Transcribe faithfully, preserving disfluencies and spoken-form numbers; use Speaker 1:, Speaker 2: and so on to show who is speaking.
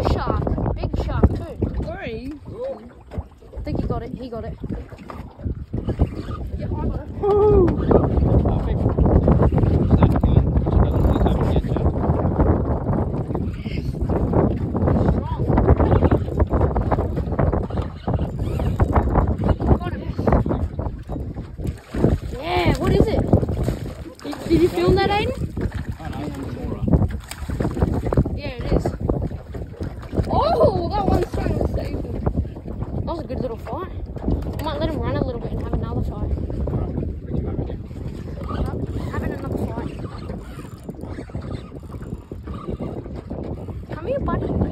Speaker 1: blue shark. Big shark too.
Speaker 2: Three.
Speaker 1: I think he got it. He got it.
Speaker 2: Yeah, I got it.
Speaker 3: Woo!
Speaker 1: Yeah, what is it? Did, did you film that, Aiden?
Speaker 3: Oh no, it's remora.
Speaker 1: Yeah, it is.
Speaker 2: Oh, that one's trying to save him.
Speaker 1: That was a good little fight. I might let him run a little bit and have another fight.
Speaker 3: Bring him over here.
Speaker 1: Having another fight. Come here, buddy.